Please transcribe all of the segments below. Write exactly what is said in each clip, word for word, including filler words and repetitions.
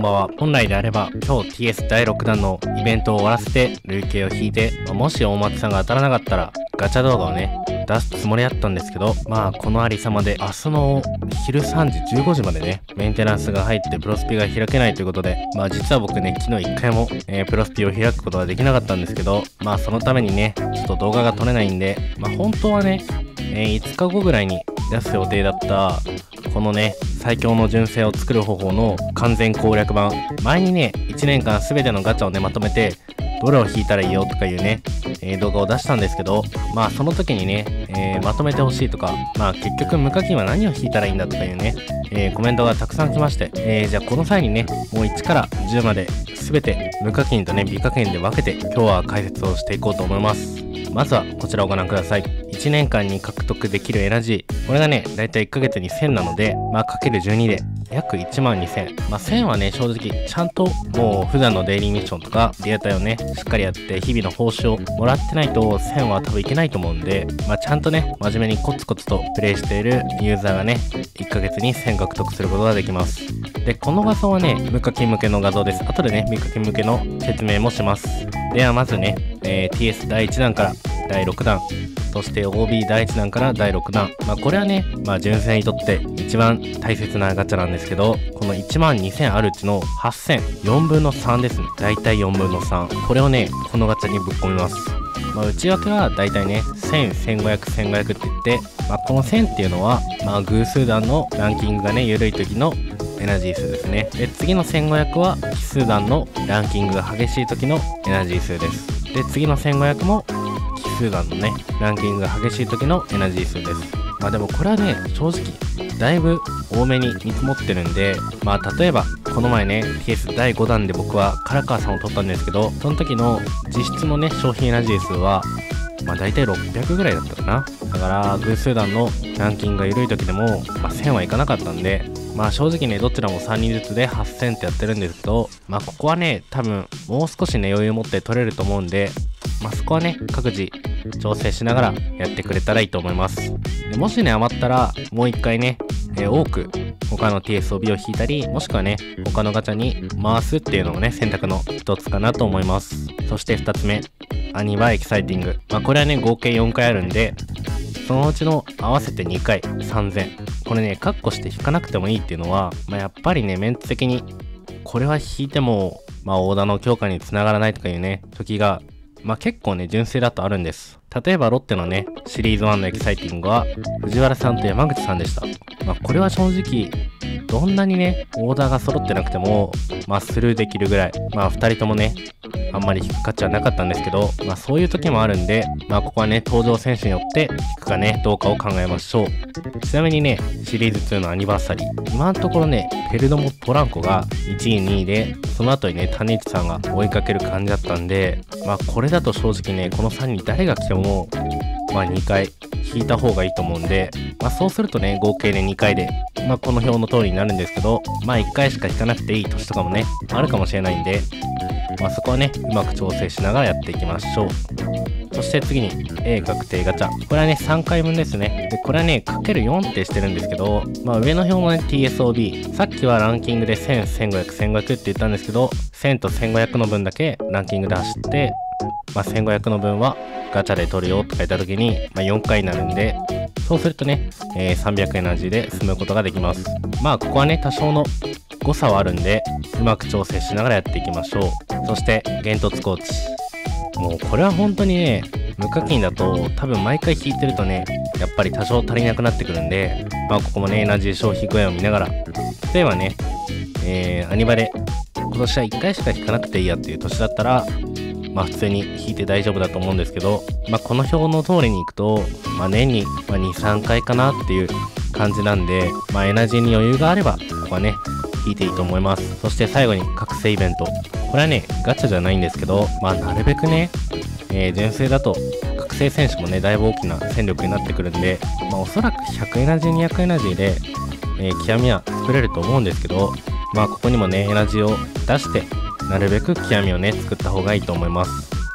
ばんは。本来であれば今日 ティーエス だいろくだんのイベントを終わらせて累計を引いて、もし大松さんが当たらなかったらガチャ動画をね出すつもりだったんですけど、まあこのありさまで明日の昼さんじじゅうごじまでねメンテナンスが入ってプロスピが開けないということで、まあ実は僕ね昨日いっかいも、えー、プロスピを開くことができなかったんですけど、まあそのためにねちょっと動画が撮れないんで、まあ本当はね、えー、いつかごぐらいに出す予定だったこのね最強の純正を作る方法の完全攻略版、前にねいちねんかん全てのガチャをねまとめてどれを引いたらいいよとかいうね、えー、動画を出したんですけど、まあその時にね、えー、まとめてほしいとか、まあ結局無課金は何を引いたらいいんだとかいうね、えー、コメントがたくさん来まして、えー、じゃあこの際にねもういちからじゅうまで全て無課金とね美課金で分けて今日は解説をしていこうと思います。まずはこちらをご覧ください。いちねんかんに獲得できるエナジー、これがねだいたいいっかげつにせんなので、まあかけるじゅうにで約いちまんにせん。まあせんはね正直ちゃんともう普段のデイリーミッションとかリアタイをねしっかりやって日々の報酬をもらってないとせんは多分いけないと思うんで、まあちゃんとね真面目にコツコツとプレイしているユーザーがねいっかげつにせん獲得することができます。でこの画像はね無課金向けの画像です。後でね無課金向けの説明もします。ではまずね、えー、ティーエス だいいちだんからだいろくだん、そして オービー だいいちだんからだいろくだん、まあこれはねまあ純正にとって一番大切なガチャなんですけど、このいちまんにせんあるうちのはっせん、よんぶんのさんですね。だいたいよんぶんのさん、これをねこのガチャにぶっ込みます。まあ内訳はだいたいねせん、せんごひゃく、せんごひゃくって言って、まあこのせんっていうのはまあ偶数段のランキングがね緩い時のエナジー数ですね。で次のせんごひゃくは奇数段のランキングが激しい時のエナジー数です。で次のせんごひゃくも奇数段のねランキングが激しい時のエナジー数です。まあでもこれはね正直だいぶ多めに見積もってるんで、まあ例えばこの前ね ティーエス だいごだんで僕は唐川さんを取ったんですけど、その時の実質のね商品エナジー数はまあ大体ろっぴゃくぐらいだったかな。だから偶数段のランキングが緩い時でも、まあ、せんはいかなかったんで、まあ正直ねどちらもさんにんずつではっせんってやってるんですけど、まあここはね多分もう少しね余裕持って取れると思うんで、まあそこはね各自調整しながらやってくれたらいいと思います。でもしね余ったらもう一回ね、えー、多く他の ティーエスオービー を引いたり、もしくはね他のガチャに回すっていうのもね選択の一つかなと思います。そしてふたつめ、アニバエキサイティング。まあこれはね合計よんかいあるんで、そのうちの合わせてにかいさんぜん。これねカッコして引かなくてもいいっていうのは、まあ、やっぱりねメンツ的にこれは引いてもまあオーダーの強化につながらないとかいうね時がまあ結構ね純正だとあるんです。例えばロッテのねシリーズワンのエキサイティングは藤原さんと山口さんでした。まあこれは正直どんなにねオーダーが揃ってなくてもまあスルーできるぐらい、まあふたりともねあんまり引く価値はなかったんですけど、まあそういう時もあるんで、まあここはね登場選手によって引くかねどうかを考えましょう。ちなみにねシリーズツーのアニバーサリー、今のところねペルドモポランコがいちいにいで、その後にね種市さんが追いかける感じだったんで、まあこれだと正直ねこのさんにん誰が来てもまあにかい引いた方がいいと思うんで、まあそうするとね合計でにかいでまあこの表の通りになるんですけど、まあいっかいしか引かなくていい年とかもねあるかもしれないんで、まあそこはねうまく調整しながらやっていきましょう。そして次に A 確定ガチャ、これはねさんかいぶんですね。でこれはね かけるよん ってしてるんですけど、まあ上の表もね ティーエスオービー、 さっきはランキングでせん、せんごひゃく、せんごひゃくって言ったんですけど、せんとせんごひゃくの分だけランキングで走って、まあせんごひゃくの分はガチャで取るよって書いた時に、まあ、よんかいになるんで、そうするとね、えー、さんびゃくエナジーで進むことができます。まあここはね多少の誤差はあるんでうまく調整しながらやっていきましょう。そして幻突コーチ、もうこれは本当にね無課金だと多分毎回引いてるとねやっぱり多少足りなくなってくるんで、まあここもねエナジー消費具合を見ながら、例えばね、えー、アニバで今年はいっかいしか引かなくていいやっていう年だったらまあ普通に引いて大丈夫だと思うんですけど、まあこの表の通りにいくと、まあ年にに、さんかいかなっていう感じなんで、まあエナジーに余裕があれば、ここはね、引いていいと思います。そして最後に覚醒イベント。これはね、ガチャじゃないんですけど、まあなるべくね、えー、純正だと覚醒選手もね、だいぶ大きな戦力になってくるんで、まあおそらくひゃくエナジー、にひゃくエナジーで、えー、極みは作れると思うんですけど、まあここにもね、エナジーを出して、なるべく極みをね作った方がいいと思います。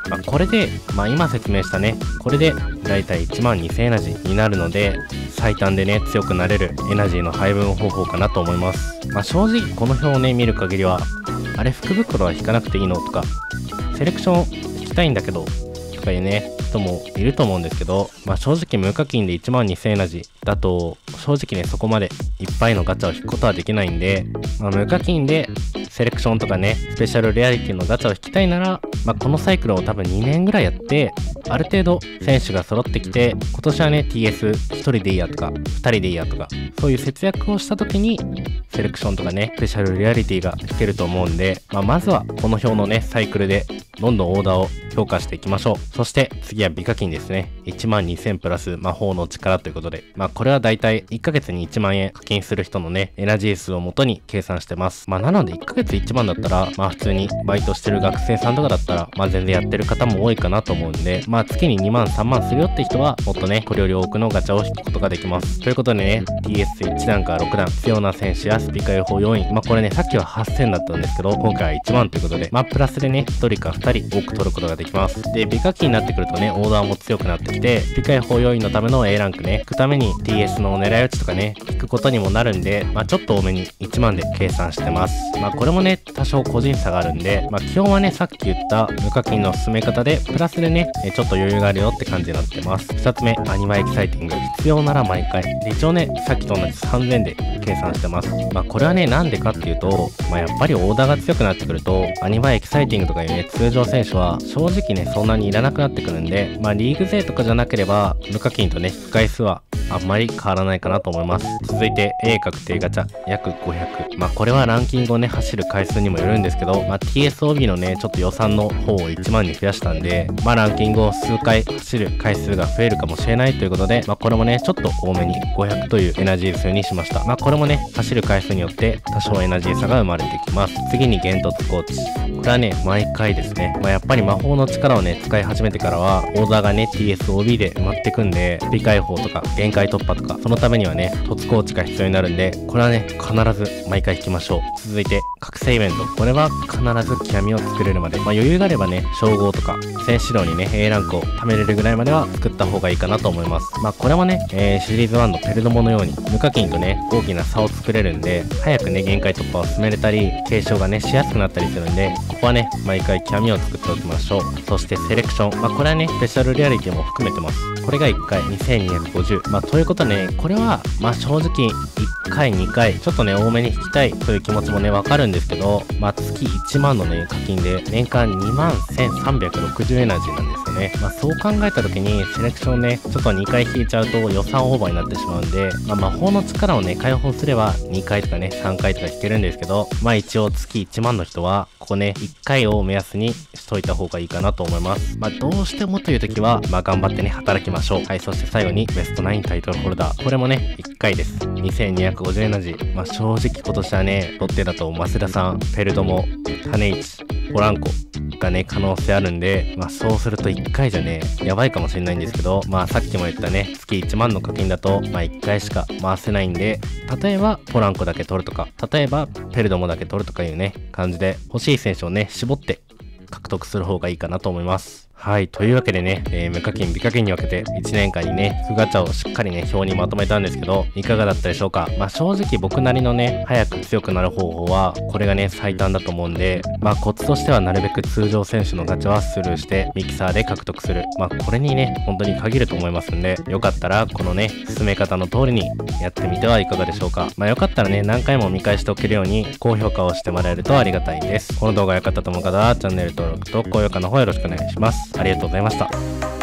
まあ、これで、まあ、今説明したね、これでだいたいいちまんにせんエナジーになるので、最短でね、強くなれるエナジーの配分方法かなと思います。まあ、正直この表をね、見る限りは、あれ福袋は引かなくていいのとか、セレクション引きたいんだけど、とかいうね、人もいると思うんですけど、まあ正直無課金でいちまんにせんエナジーだと、正直ね、そこまでいっぱいのガチャを引くことはできないんで、まあ無課金でセレクションとかね、スペシャルレアリティのガチャを引きたいなら、まあこのサイクルを多分にねんぐらいやって、ある程度選手が揃ってきて、今年はね、ティーエスひとりでいいやとか、ふたりでいいやとか、そういう節約をした時に、セレクションとかね、スペシャルレアリティが引けると思うんで、まあまずはこの表のね、サイクルで、どんどんオーダーを強化していきましょう。そして次は美課金ですね。いちまんにせんプラス魔法の力ということで、まあこれはだいたいいっかげつにいちまんえん課金する人のね、エナジー数をもとに計算してます。まあなのでいっかげついちまんだったら、まあ普通にバイトしてる学生さんとかだったら、まあ全然やってる方も多いかなと思うんで、まあ月ににまんさんまんするよって人は、もっとね、これより多くのガチャを引くことができます。ということでね、ティーエスいち 段からろく段、必要な選手やスピカ予報要員、まあこれね、さっきははっせんだったんですけど、今回はいちまんということで、まあプラスでね、ひとりかふたり多く取ることができます。で、美課金になってくるとね、オーダーも強くなってきて、スピカ予報要員のための エー ランクね、引くために ティーエス の狙い撃ちとかね、引くことにもなるんで、まあちょっと多めにいちまんで計算してます。まあこれもね、多少個人差があるんで、まあ基本はね、さっき言った無課金の進め方で、プラスでね、ちょっと余裕があるよって感じになってます。ふたつめ、アニマエキサイティング。必要なら毎回。で、一応ね、さっきと同じさんぜんで計算してます。まあこれはね、なんでかっていうと、まあやっぱりオーダーが強くなってくると、アニマエエキサイティングとかいうね、通常選手は正直ね、そんなにいらなくなってくるんで、まあリーグ勢とかじゃなければ、無課金とね、引く回数はあんまり変わらないかなと思います。続いて A 確定ガチャ約ごひゃく。まあこれはランキングをね走る回数にもよるんですけど、まあ ティーエスオービー のねちょっと予算の方をいちまんに増やしたんで、まあランキングを数回走る回数が増えるかもしれないということで、まあこれもねちょっと多めにごひゃくというエナジー数にしました。まあこれもね走る回数によって多少エナジー差が生まれてきます。次に幻突コーチ。これはね毎回ですね、まあやっぱり魔法の力をね使い始めてからはオーダーがね ティーエスオービー で埋まってくんで、スピ解放とか限界突破とかそのためにはね突コーチが必要になるんで、これはね必ず毎回引きましょう。続いて覚醒イベント。これは必ず極みを作れるまで、まあ余裕があればね称号とか戦士道にね A ランクを貯めれるぐらいまでは作った方がいいかなと思います。まあこれはね、えー、シリーズワンのペルドモのように無課金とね大きな差を作れるんで、早くね限界突破を進めれたり継承がねしやすくなったりするんで、ここはね毎回極みを作っておきましょう。そしてセレクション。まあこれはねスペシャルレアリティも含めてます。これがいっかいにせんにひゃくごじゅう。まあということでね、これはまあ正直いっかいにかいちょっとね多めに引きたいという気持ちもねわかるんですけど、まあ月いちまんのね課金で年間にまんせんさんびゃくろくじゅうエナジーなんですよね。まあそう考えた時にセレクションねちょっとにかい引いちゃうと予算オーバーになってしまうんで、まあ魔法の力をね解放すればにかいとかねさんかいとか引けるんですけど、まあ一応月いちまんの人はここねいっかいを目安にしといた方がいいかなと思います。まあどうしてもという時はまあ頑張ってね働きましょう。はい、そして最後にベストナインタイトルホルダー。これもねいっかいです。にせんにひゃくごじゅうエナジー。まあ正直今年はねロッテだと増田さん、ペルドモ、種市、ポランコがね可能性あるんで、まあそうするといっかいじゃねやばいかもしれないんですけど、まあさっきも言ったね月いちまんの課金だとまあいっかいしか回せないんで、例えばポランコだけ取るとか、例えばペルドモだけ取るとかいうね感じで欲しい選手をね絞って獲得する方がいいかなと思います。はい。というわけでね、えー、無課金、美課金に分けていちねんかんにね、引くガチャをしっかりね、表にまとめたんですけど、いかがだったでしょうか。まあ正直僕なりのね、早く強くなる方法は、これがね、最短だと思うんで、まあコツとしてはなるべく通常選手のガチャはスルーして、ミキサーで獲得する。まあこれにね、本当に限ると思いますんで、よかったら、このね、進め方の通りにやってみてはいかがでしょうか。まあよかったらね、何回も見返しておけるように、高評価をしてもらえるとありがたいです。この動画が良かったと思う方は、チャンネル登録と高評価の方よろしくお願いします。ありがとうございました。